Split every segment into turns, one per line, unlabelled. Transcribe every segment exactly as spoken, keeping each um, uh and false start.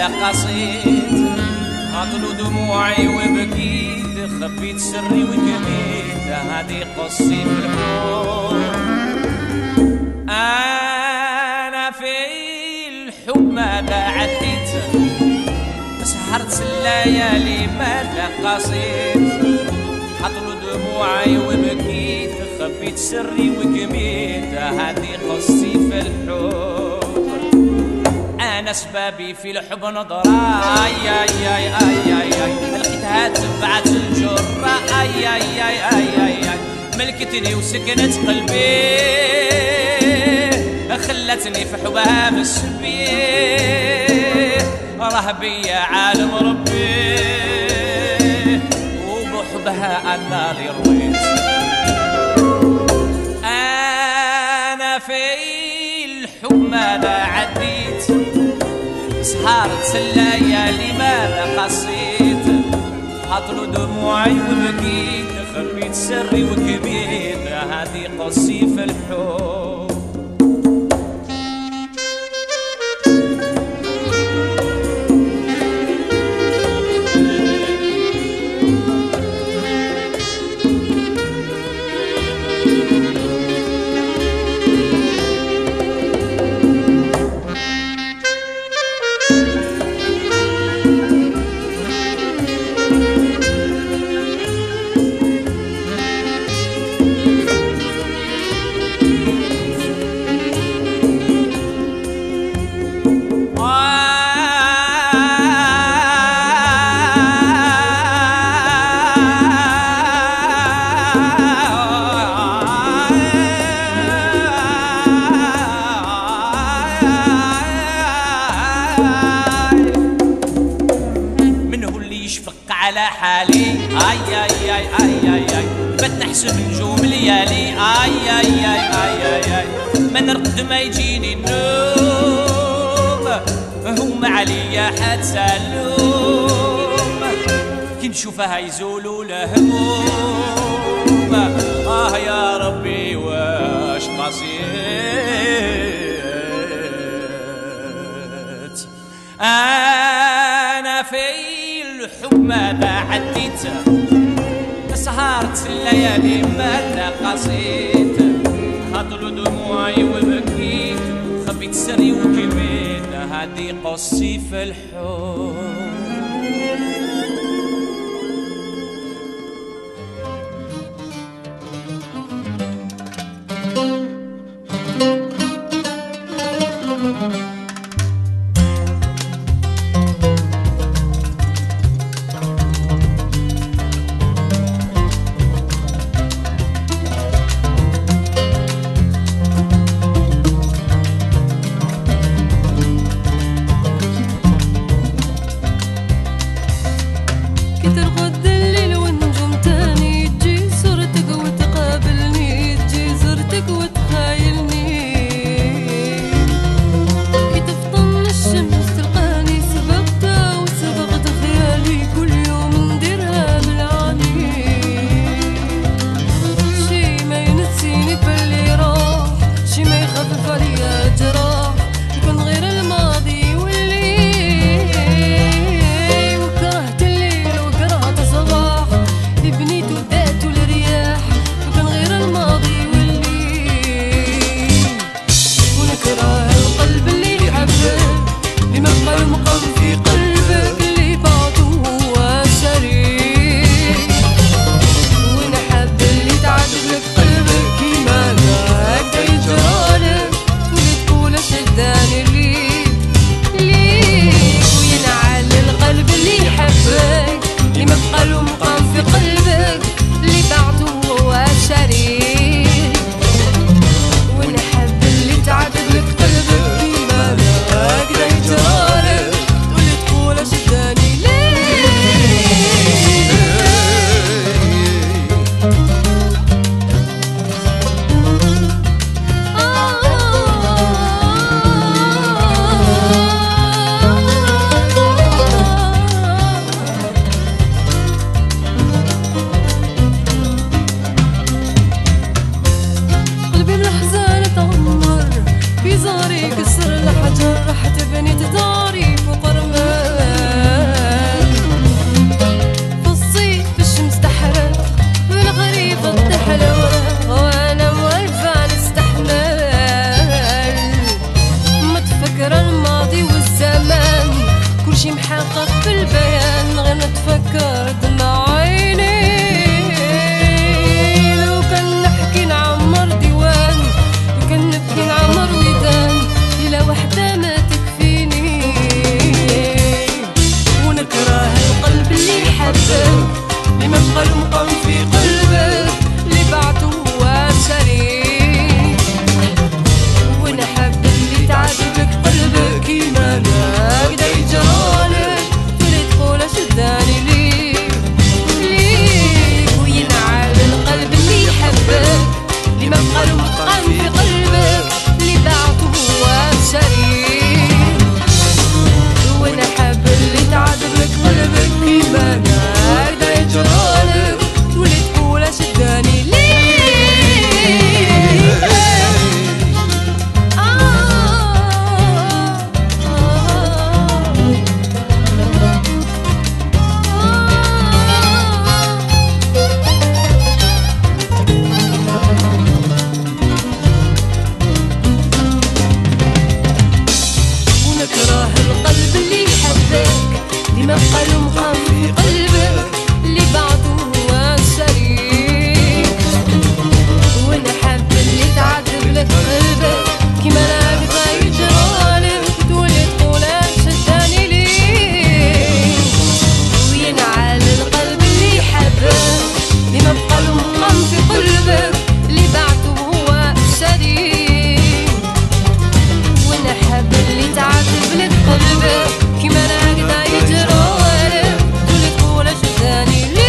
لماذا قصيت هطلوا دموعي وبكيت خبيت سري وكميت هادي قصي في الحب انا في الحب ماذا عديت سهرت الليالي ماذا قصيت هطلوا دموعي وبكيت خبيت سري وكميت هادي قصي في الحب أنا سبابي في الحب نظرة أي أي أي أي أي أي لقيتها تبعت الجرة أي أي أي أي أي أي ملكتني وسكنت قلبي خلتني في حبها مسبي راه بيا عالم ربي وبحبها أنا اللي رويت أنا في الحب ماذا عديت سهرت الليالي ماذا قصيت هطلوا دموعي وبكيت خبيت سري وكبيت هادي قصي في الحب على حالي اي اي اي اي اي اي بتحسب نجوم ليالي اي اي اي اي اي اي ما نرقد ما يجيني النوم هما عليا حتى اللوم كي نشوفها يزولوا الهموم اه يا ربي واش قصيت انا في الحب ماذا عديت سهرت الليالي ماذا قصيت هطلوا دموعي وبكيت خبيت سري وكميت هادي قصي في الحب
دمع عيني. لو كان نحكي نعمر ديوان، لو كان نبكي نعمر ودان، ليلة وحدة ما تكفيني. ونكره القلب اللي حبك، اللي ما بقى المقام في قلبك، اللي بعته هو سريع. ونحب اللي تعذبك قلبك كيما نقدر يجرالك، تولي تقول شداني ليك ليك. وينعل القلب اللي يحبك، اللي ما بقى المقام في قلبك، اللي بعته هو سريع. ونحب اللي تعذبك قلبك كيما نقدر يجرالك، تولي تقول شداني ليك. ونكره القلب اللي يحبك، اللي ما بقى له مقام في قلبك، اللي بعته هو سريع. ونحب اللي تعذب لك قلبك كيما نقدر يجرالك، تولي تقول شداني ليك. وينعل القلب اللي يحبك، اللي ما بقى له مقام في قلبك، اللي بعته هو سريع. ونحب اللي تعذب لك قلبك كيما نقدر يجرالك، تولي تقول شداني ليك.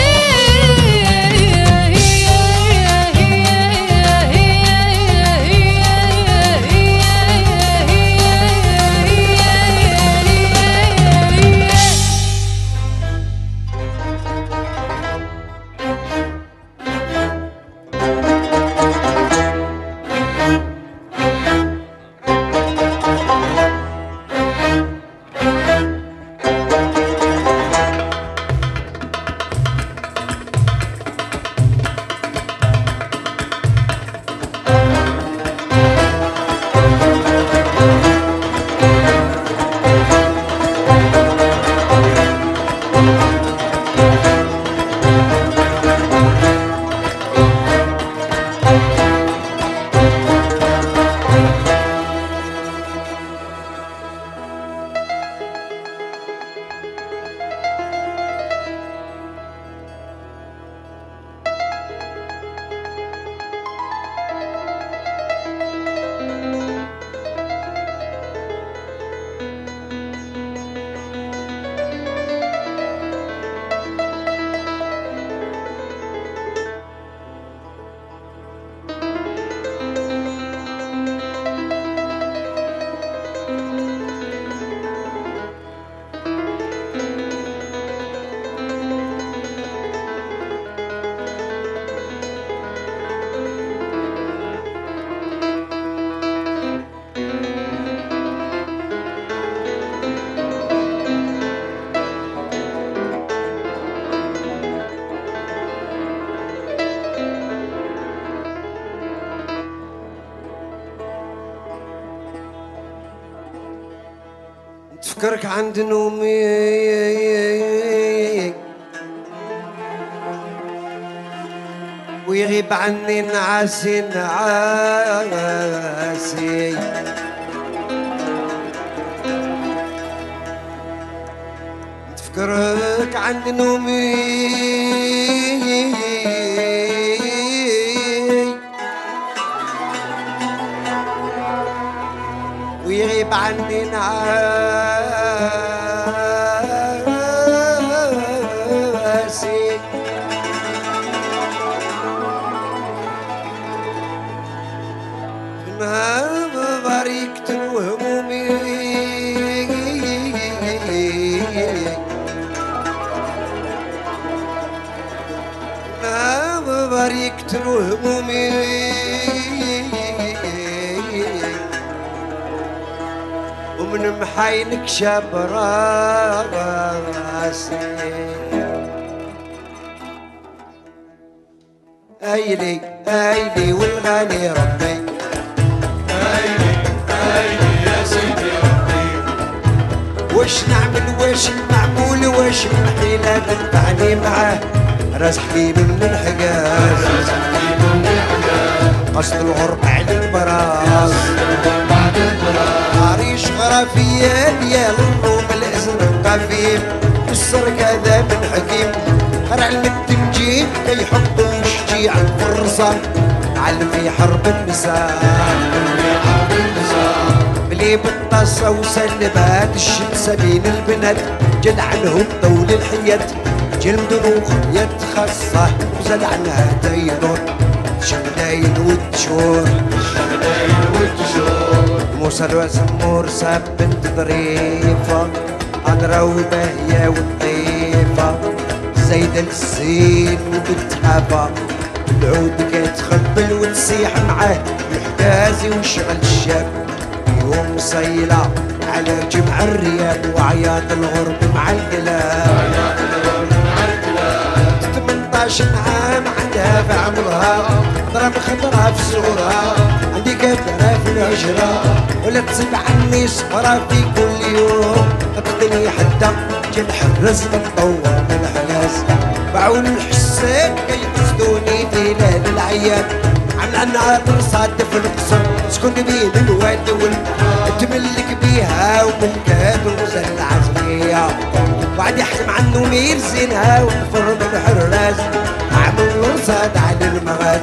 تفكرك عند نومي ويغيب عني نعاسي نعاسي. تفكرك عند نومي ويغيب عني نعاسي. ما باركت وهمومي ما باركت وهمومي ومن محاينك شاب راسي. ايلي ايلي والغالي ربي،
ايلي ايلي يا سيدي ربي.
وش نعمل وش المعمول واش محيلة تنفعني معاه راس حكيم من الحجاز قصد الغرب على البراس عريش غرافية ديال النوم الازرق قفيم والسر كذا من حكيم رعلم التنجيد كيحط الشجيع الفرصة علم في حرب النساء بلي بالطاسة وسلبات الشمسة بين البنات جد عنهم طول الحياة جلمدن وخيط خاصة وزاد عنها دينور شمداين والتشور
شمداين والتشور
موسى الوزمور ساب بنت ظريفة أدرى وبهية والطيفة زايدة الزين وبتحافى العود كتخبل وتسيح معاه الحكازي وشغل الشاب يوم صيلة على جمع الريال وعياط الغرب مع القلاب ثمنطاش عام عندها في عمرها ضرب خطرها في صغرها عندي كبرها في الهجرة ولا تصيب عني صغرها في كل يوم تقتني حتى جا الحرز بتطور من الحلاس باعوا الحسين كيقصدوني في ليل العياد عمل النهار صادف القصر سكن بين الواد والبحر تملك بيها وملكات وزل العزمية وعد يحكم عنه مير زينها ونفر من الحراس عمل رصاد على المغاز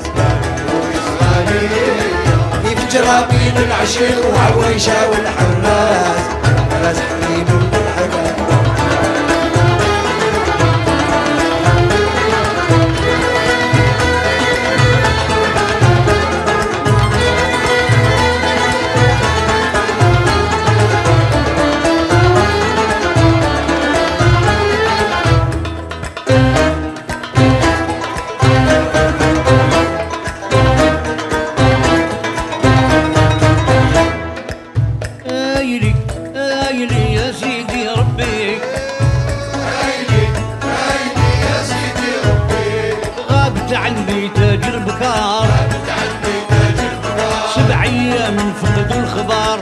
كيف جرابين العشيق وعويشة والحراس راس حكيم من الحراس
عني تاجر بكار سبع ايام من فقد الخبار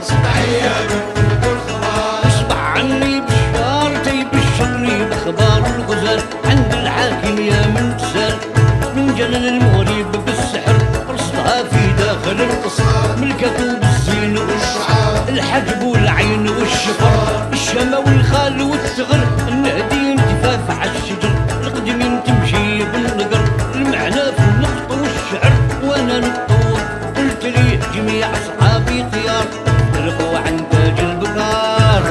اصبح عني بشار تيبشرني باخبار الغزال عند الحاكم يا من تسال من جلل المغرب بالسحر رصدها في داخل القصر ملكته بالزين والشعر الحجب والعين والشفر الشمى والخال والثغر النهدي انتفاف على الشجر القدمين تمشي بالنقر المعنى في النقط والشعر وانا نطور قلت لي جميع اصحابي طيار رقوا عن تاج البكار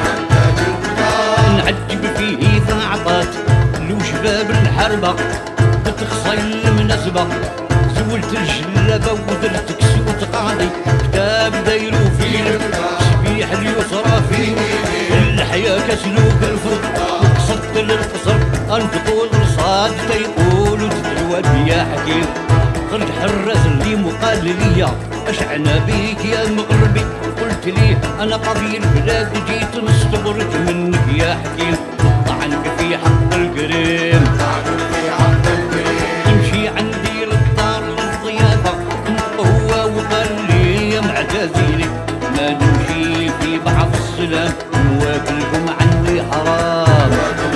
نعجب فيه اذا عطات لو شباب الحربه بتخصي المناسبه زولت الجلابه ودرت كسوت قاضي كتاب دايرو فيه سبيح اليسرى فيه الحياه كسلوك الفوق وقصدت للقصر انطقوا الرصاد تيقولوا تدعوا بيا حكيم غير الحراس اللي مقال ليا اشعنا بيك يا مغربي قلت لي انا قاضي البلاد جيت نستبرك منك يا حكيم طعنك في حق القريم تمشي عندي للدار للضيافه هو وقال لي يا معتزلي ما نمشي في بعض السلام نواكلكم عني حرام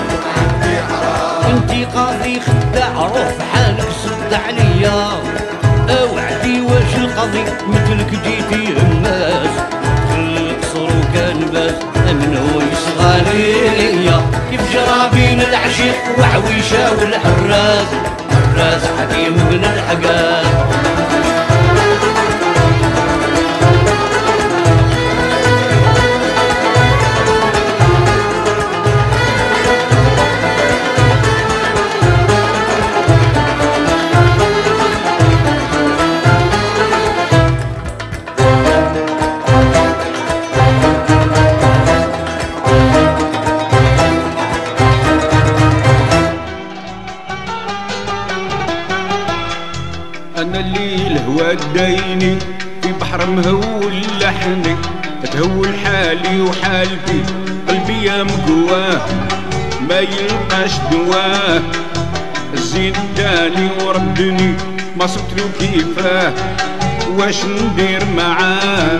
انتي قاضي خداع روح في حالك صد عليا اوعدي واش القاضي مثلك جيتي هماز القصر وكان باز من هو يصغى ليا كيف جرابين العشيق وعويشه والحراس حراس حكيم من الحقاس
أنا اللي الهوى دايني في بحر مهول لحني تهول حالي وحالتي قلبي يا مقواه ما يلقاش دواه الزين داني وردني ما صبت له كيفاه واش ندير معاه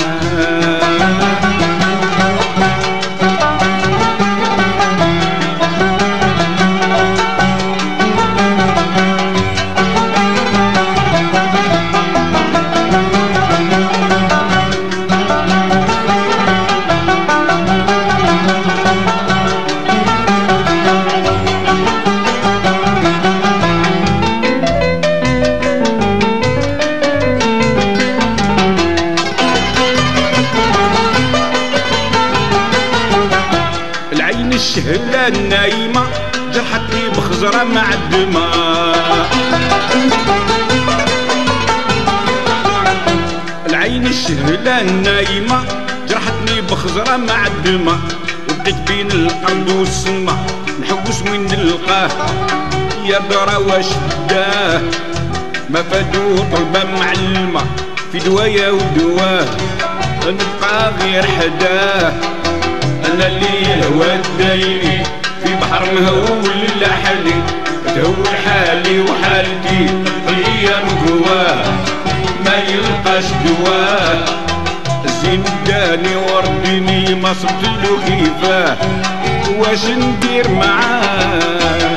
بخزرة مع الدماء. العين الشهلة النايمة جرحتني بخزرة مع الدماء، وبقيت بين الأرض والسما نحوس وين نلقاه. يا درا واش داه ما فادو طلبة معلمة في دوايا ودواه، نبقى غير حداه. أنا اللي هو دايني في بحر مهول لحالي، تهول حالي وحالتي الأيام جواه ما يلقاش دواه. الزين داني وردني ما صبتلو كيفاه، واش ندير معاه؟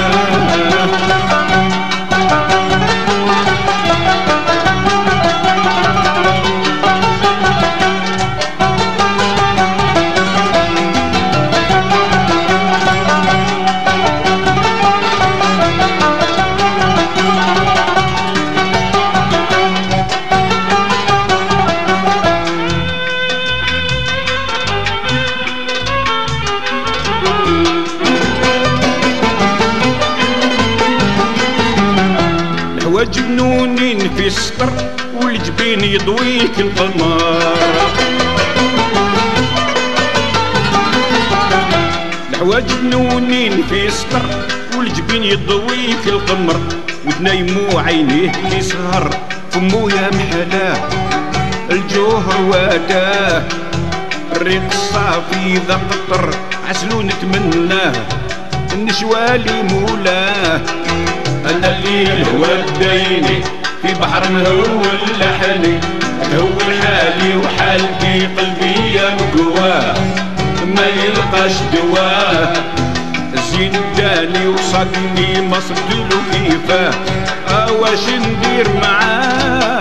جنونين في السطر والجبين يضويك القمر، الحواج جنونين في السطر والجبين يضويك القمر، وتنايمو عينيه كي سهر فمو يا محلاه الجوهر واداه. الريق الصافي ذا قطر عسلو نتمناه النشوالي مولاه. أنا الليل هو الديني في بحر مهول لحالي، تهول حالي وحالتي قلبي يا مقواه ما يلقاش دواه. الزين داني وصدني ما صدلو كيفاه، اواش ندير معاه؟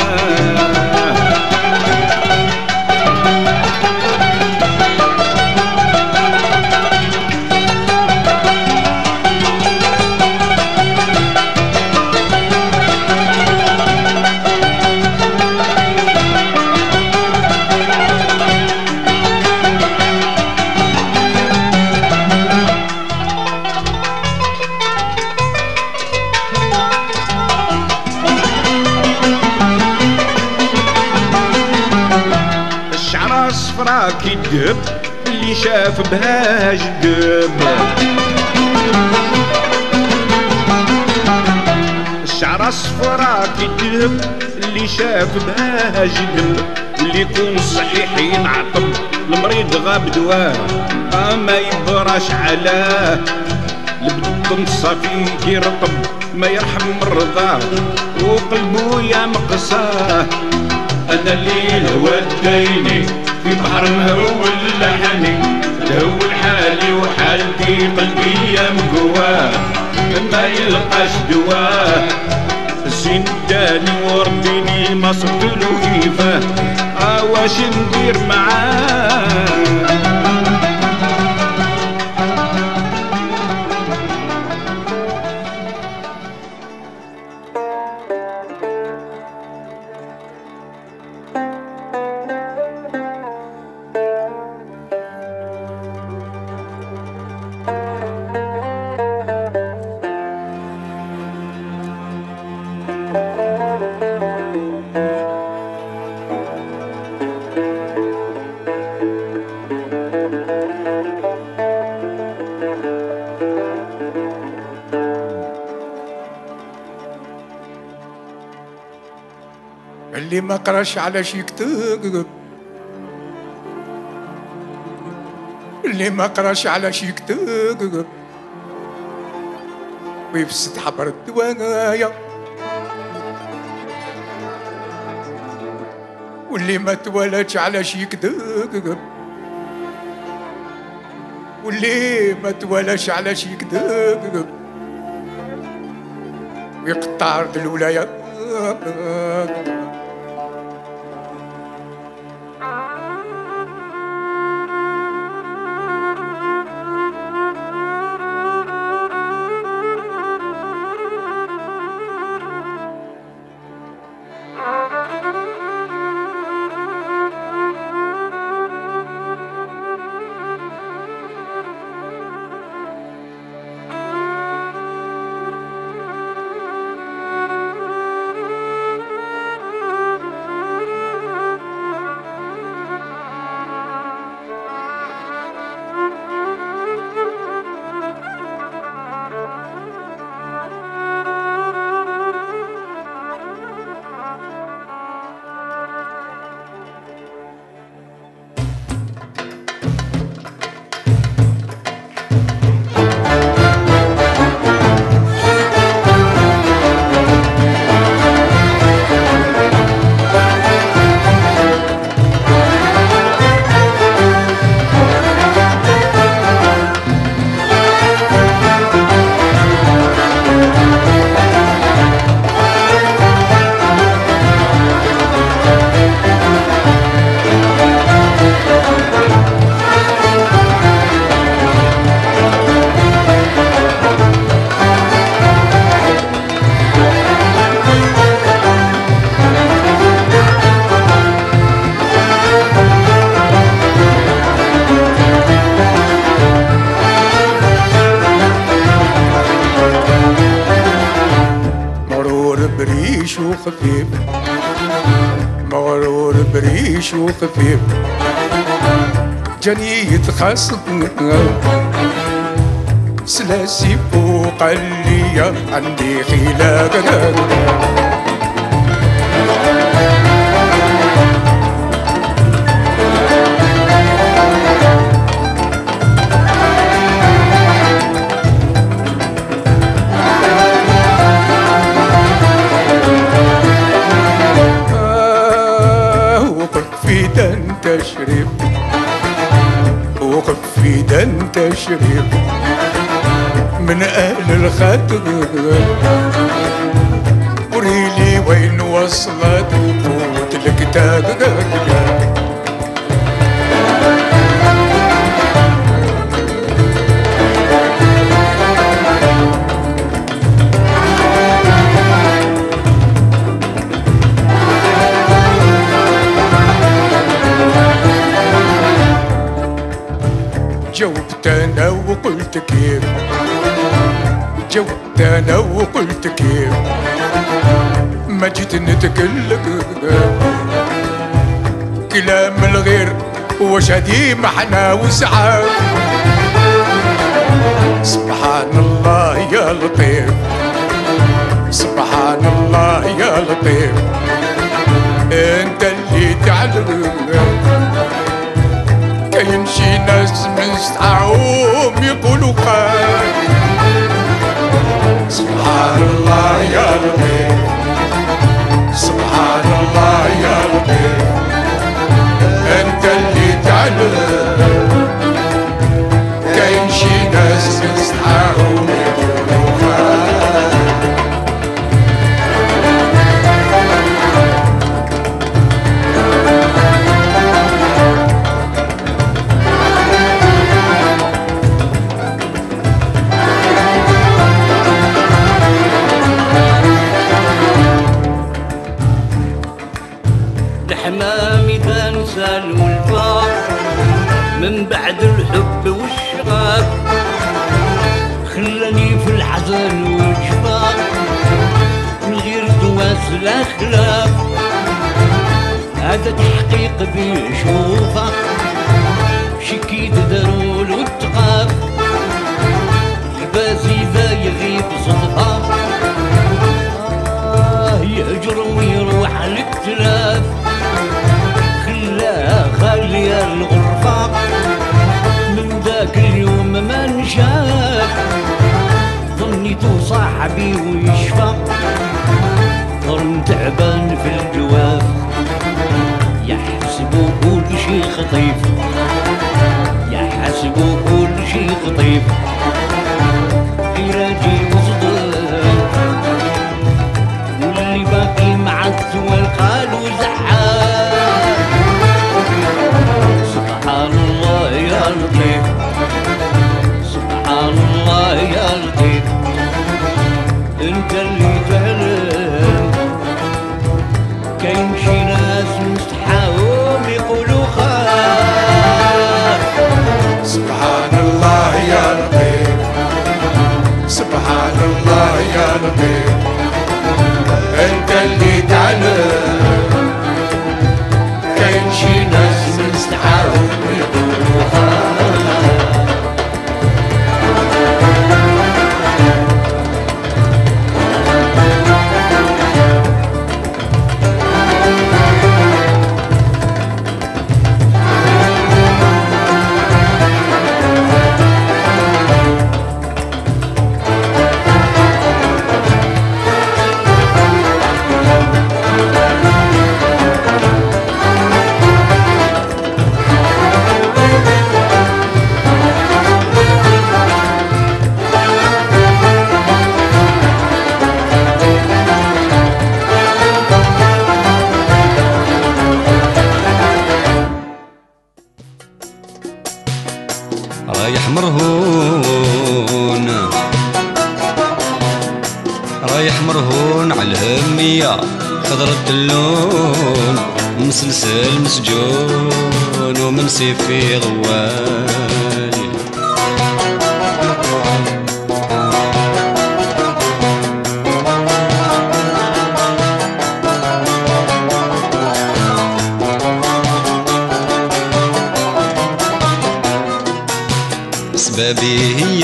صفرا كي الدهب اللي شاف بها جدب، الشعرة صفرا كي الدهب اللي شاف بها جدب، واللي يكون صحيح ينعطب المريض غاب دواه ما يبراش علاه. البطن الصافي كي رطب ما يرحم مرضاه وقلبو يا مقصاه. أنا الليل هو الديني في بحر مهول لحني، تهول حالي وحالتي قلبي يا مقواه ما يلقاش دواه. الزين داني ورديني ما صبتلو كيفاه، اواش ندير معاه؟
اللي ما قراش على شي كتاب، اللي ما قراش على شي كتاب ويفسد حبر الدوايا، واللي ما تولدش على شي كتاب، واللي ما تولدش على شي كتاب ويقطع ارض الولايات. بريش وخفيف مغرور بريش وخفيف جاني يتخاصم سلاسي فوق عليا عندي خلاق تشريف وقف في دن تشريف من أهل الخدر وريلي وين وصلت قوة الكتاب جاوبت انا وقلت كيف جاوبت انا وقلت كيف ما جيت نتكلم كلام الغير وشدي محنا وسعى سبحان الله يا لطيف سبحان الله يا لطيف انت اللي تعلم يمشي ناس مستعوم يقولوا خير سبحان الله يا لطيف سبحان الله يا لطيف انت اللي تعلم كيمشي ناس مستعوم يقولوا خير
الحمام إذا نسال والفار من بعد الحب والشغاب خلاني في الحزن والجفاف من غير دواس الأخلاف هذا تحقيق بيشوفه شكيت ضرول والتقاف الباس إذا يغيب صدفه آه يهجر ويروح للتلاف خلي الغرفة من ذاك اليوم ما نشاف ظنيته صاحبي ويشفى ظن تعبان في الجواف يحسبوا كل شي خطيف يحسبوا كل شي خطيف علاجي وصدق واللي باقي مع الثوال قالوا زحان سبحان الله يا لطيف سبحان الله يا لطيف انت اللي تعلم كاين شي ناس مستحاهم يقولوا خاف
سبحان الله يا لطيف سبحان الله يا لطيف انت اللي تعلم كاين شي ناس مستحاهم يقولوا خاف
رايح مرهون رايح مرهون على الهمية خضرة اللون مسلسل مسجون ومن سيفي غوالي سبابي هي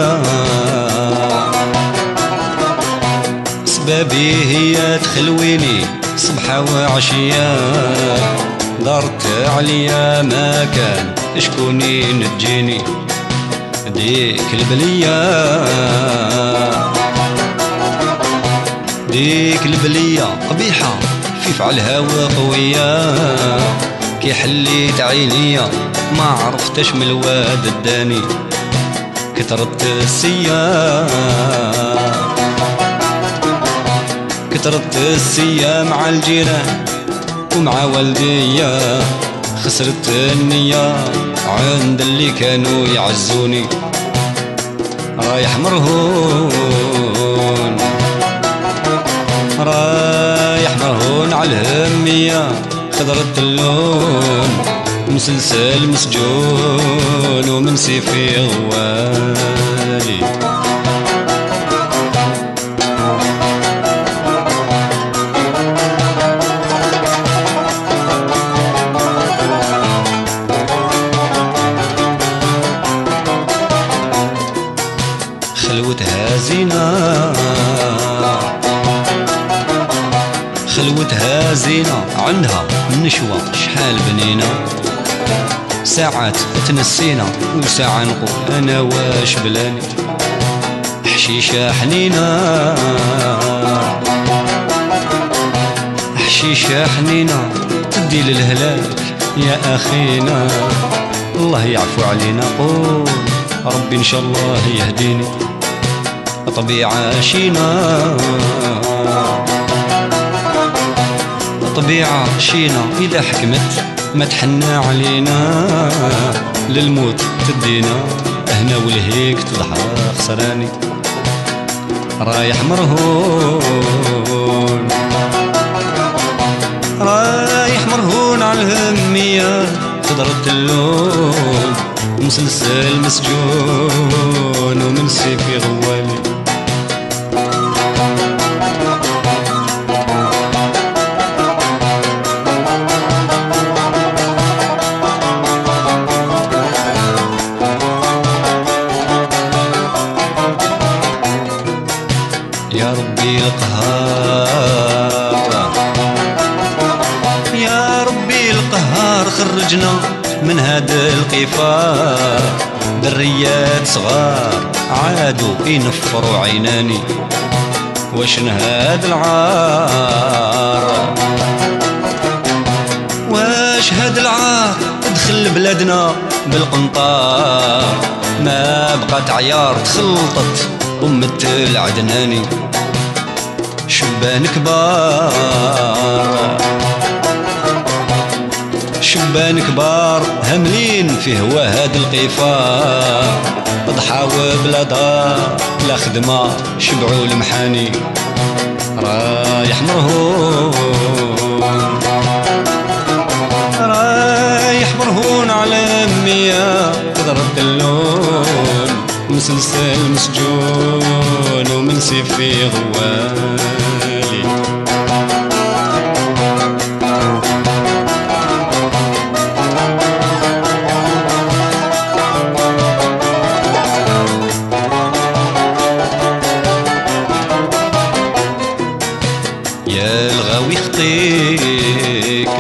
سبابي هي تخلويني صبحة وعشية دارت عليا ما كان شكوني نجيني ديك البلية ديك البلية قبيحة في فعلها وقوية كي حليت عينيا ما عرفتش من الواد الداني كترت السيا كترت السيا مع الجيران ومع والديا خسرت النية عند اللي كانوا يعزوني رايح مرهون رايح مرهون على الهمية خضرت اللون مسلسل مسجون ومن سيفي غوالي خلوتها زينة خلوتها زينة عندها نشوة شحال بنينة ساعات تنسينا وساعة نقول أنا واش بلاني حشيشة حنينة حشيشة حنينة تدي للهلاك يا أخينا الله يعفو علينا قول ربي إن شاء الله يهديني طبيعة شينا طبيعة شينا إذا حكمت ما تحنى علينا للموت تدينا هنا والهيك تضحى خسراني رايح مرهون رايح مرهون على الهمية خضرت اللون مسلسل مسجون ومن سيفي غوالي يا ربي القهار يا ربي القهار خرجنا من هاد القفار دريات صغار عادوا ينفروا عيناني واش هاد العار واش هاد العار دخل بلادنا بالقنطار ما بقات عيار تخلطت أمة العدناني شبان كبار شبان كبار هملين في هوا هاد القفار ضحاو بلا دار لا خدمة شبعوا المحاني رايح مرهون رايح مرهون على مية قدرت اللون مسلسل مسجون ومن سيفي غوالي يا الغاوي خطيك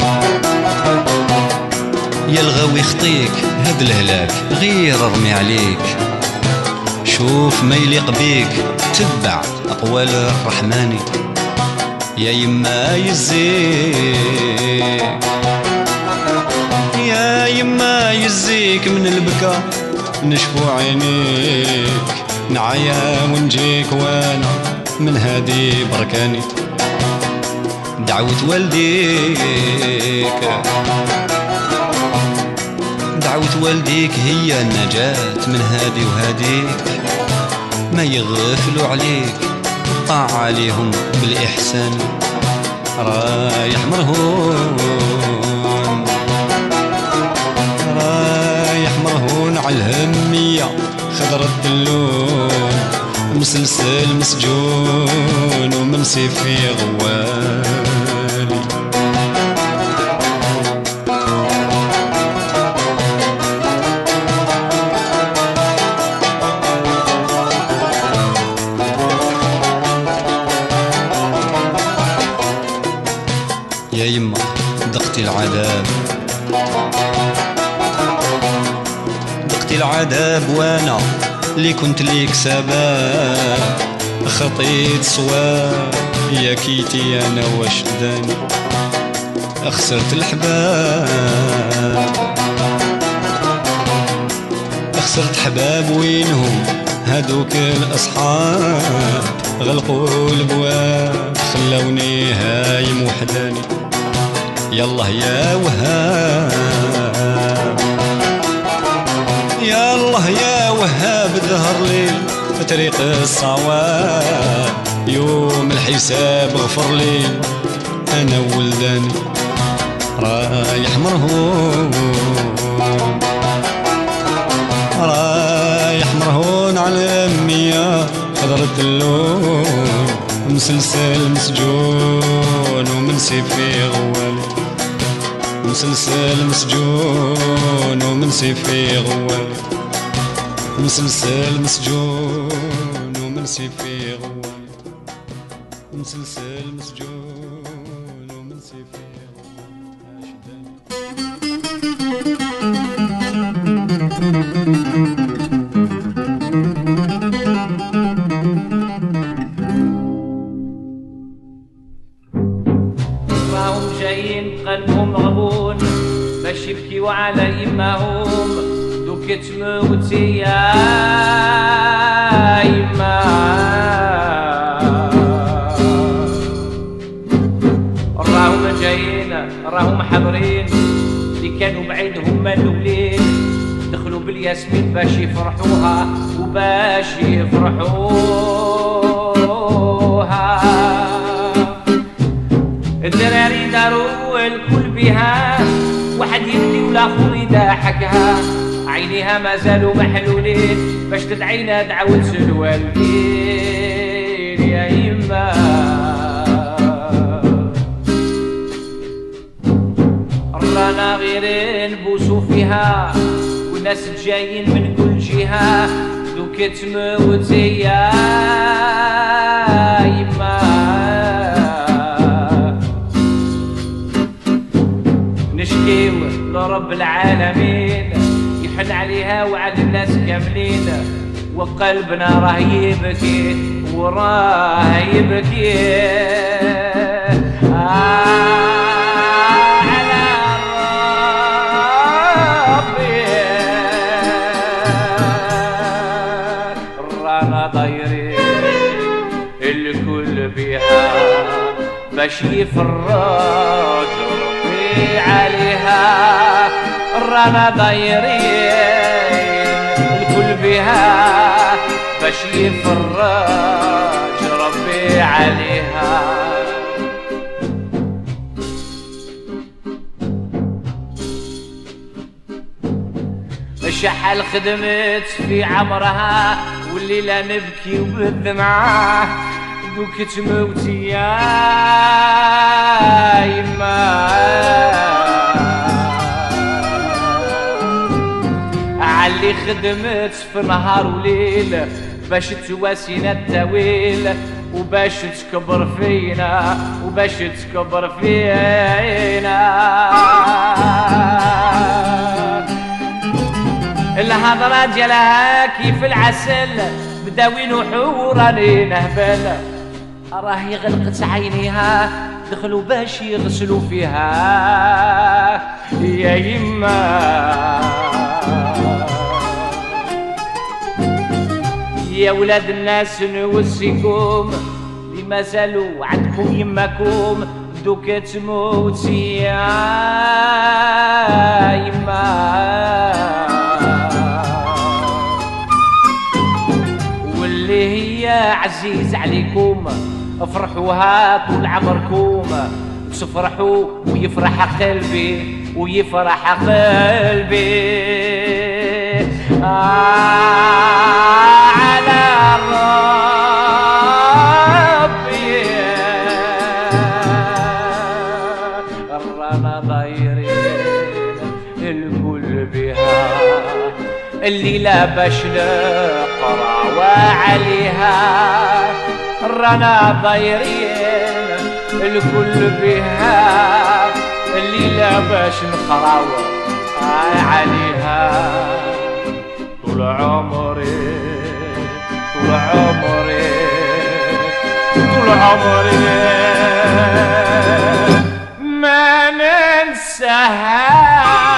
يا الغاوي خطيك هاد الهلاك غير ارمي عليك شوف ما يليق بيك تتبع أقوال الرحمن يا يما يزيك يا يما يزيك من البكا نشفو عينيك نعيا ونجيك وانا من هادي بركاني دعوة والديك دعوة والديك هي النجاة من هادي وهاديك ما يغفلوا عليك طاع عليهم بالإحسان رايح مرهون رايح مرهون على الهمية خضرت اللون مسلسل مسجون ومن سيفي غوالي دقتي العذاب دقتي العذاب وانا اللي كنت ليك سباب خطيت صواب يا كيتي انا واش داني خسرت الحباب خسرت حباب وينهم هادوك الاصحاب غلقوا البواب خلوني هايم وحداني يالله يا وهاب يا الله يا وهاب ظهر لي طريق الصواب يوم الحساب غفر لي انا وولداني رايح مرهون رايح مرهون على امي خضرت اللون مسلسل مسجون ومن سيفي غوالي مسلسل مسجون ومن سيفي غوالي مسلسل مسجون ومن سيفي غوالي مسلسل مسجون ومن سيفي
راهم جايين قلبهم غبون باش يبكيو على يماهم دوك تموتي يا يما راهم جايين راهم حاضرين اللي كانوا بعيد هما الاولين دخلوا بالياسمين باش يفرحوها وباش يفرحوها الدراري داروا الكل بها واحد يبكي والاخر يضحكها عينيها ما زالوا محلولين باش تدعينا دعوة الوالدين يا يما رانا غير نبوسو فيها والناس جايين من كل جهة دوك تموت يا يما نشكيو لرب العالمين يحن عليها وعلى الناس كاملين وقلبنا راه يبكي وراه يبكي آه الكل بها باش يفرج ربي عليها رانا دايرين الكل بها باش يفرج ربي عليها شحال خدمت في عمرها والليلة نبكي وبالدمعة دوك تموتي يا يما علي خدمت في نهار وليل باش تواسينا التاويل وباش تكبر فينا وباش تكبر فينا الهضرة ديالها كيف العسل بداوين وحوراني نهبل راهي غلقت عينيها دخلوا باش يغسلوا فيها يا يما يا ولاد الناس نوصيكم اللي ما زالوا عندكم يماكم دوك تموتي يا يما واللي هي عزيز عليكم افرحوها طول عمركم تفرحوا ويفرح قلبي ويفرح قلبي آه على ربي رانا ضايرين الكل بها الليلة باش نقرا وعليها رانا ضايرين الكل بها الليلة باش نخراوة آي عليها طول عمري طول عمري طول عمري ما ننساها.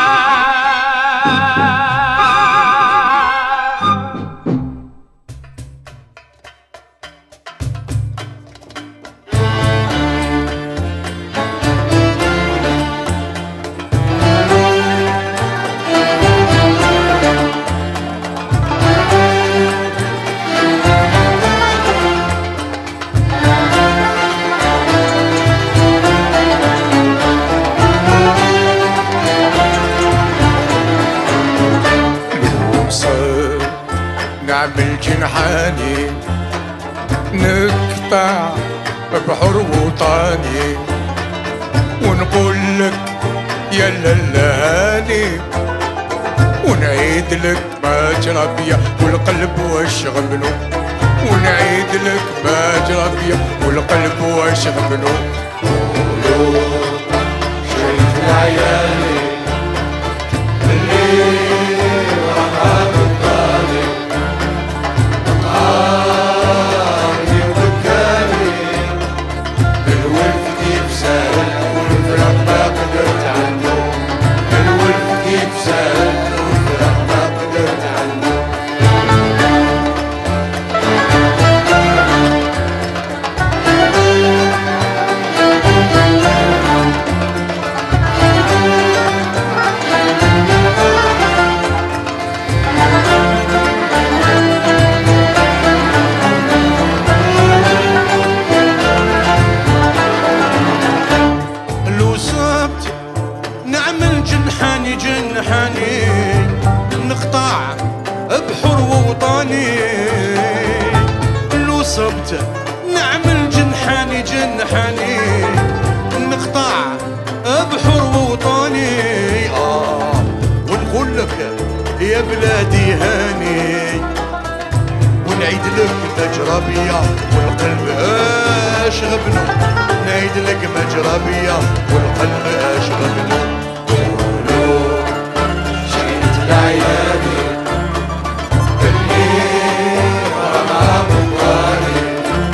نعمل جنحاني نقطع بحر وطاني ونقول لك يا للاني ونعيد لك ما جرى بيا والقلب واش غبنو ونعيد لك ما جرى بيا والقلب واش غبنو. قولوا شريت العيالي اللي رحاب الطالب عارني وبكاني الولف كيف سهل والفراق ما قدرت عنه الولف كيف سهل والفراق ما قدرت عنه. جنحاني جنحاني نقطع بحر ووطاني لو صبت نعمل جنحاني جنحاني نقطع بحر ووطاني آه ونقول لك يا بلادي هاني ونعيد لك مجربية والقلب اش غبنو نعيد لك مجربية والقلب اش غبنو. العيالي اللي رمى مطاري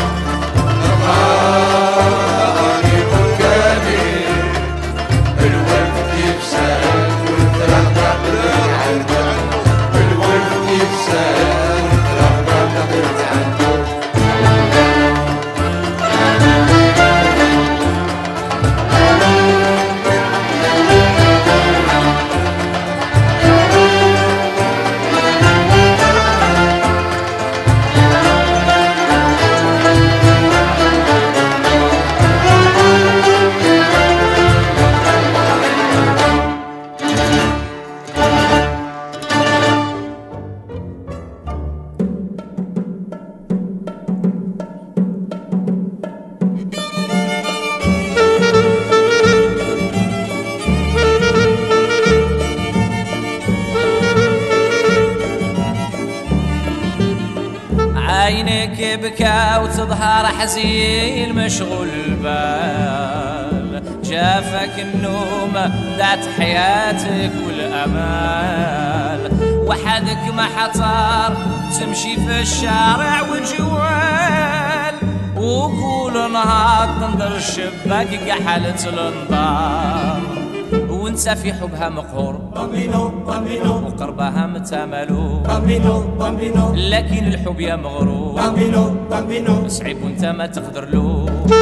رماني وكاني الولد كيف سهل والفرح ما قدرت عنه الولد كيف سهل والفرح ما قدرت عنه.
عينك بكى وتظهر حزين مشغول البال جافك النوم دعت حياتك والأمال وحدك ما حطار تمشي في الشارع وجوال وكل نهار تنظر الشباك كحالة الانظار وانت في حبها مقهور وقربها متاملو لكن الحب يا مغرور صعيب وانت ما تقدر له.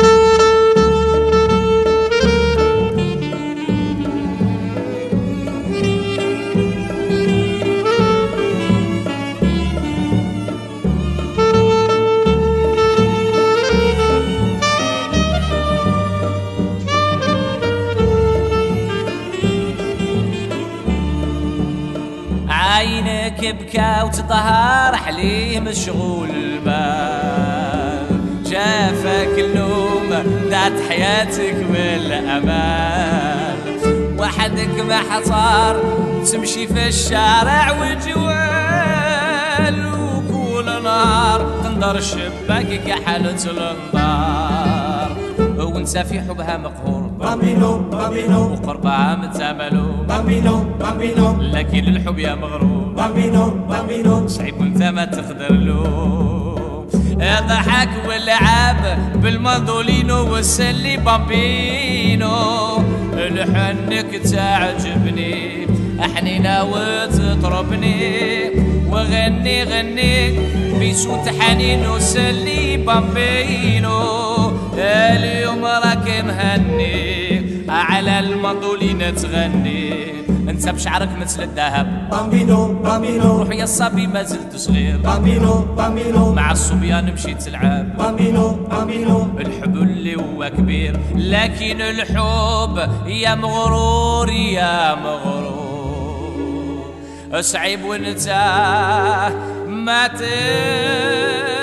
عينك بكى وتظهر حليه مشغول البال جافك النوم دعت حياتك والأمال وحدك ما حصار تمشي في الشارع وجوال وكل نهار تنظر الشباك كحالة الانظار وانت في حبها مقهور بامبينو بامبينو وقربها متاملو بامبينو بامبينو لكن الحب يا مغروب بامبينو بامبينو صعيب وانت ما تقدر له ضحك واللعب بالمندولينو والسلي بامبينو لحنك تعجبني حنينة وتطربني وغني غني في صوت حنين وسلي بامبينو اليوم راك مهني على المندولين تغني انت بشعرك مثل الذهب بامبينو بامبينو روح يا الصبي ما زلت صغير بامبينو بامبينو مع الصبيان مشيت تلعب بامبينو بامبينو الحب اللي هو كبير لكن الحب يا مغرور يا مغرور صعيب وانت ما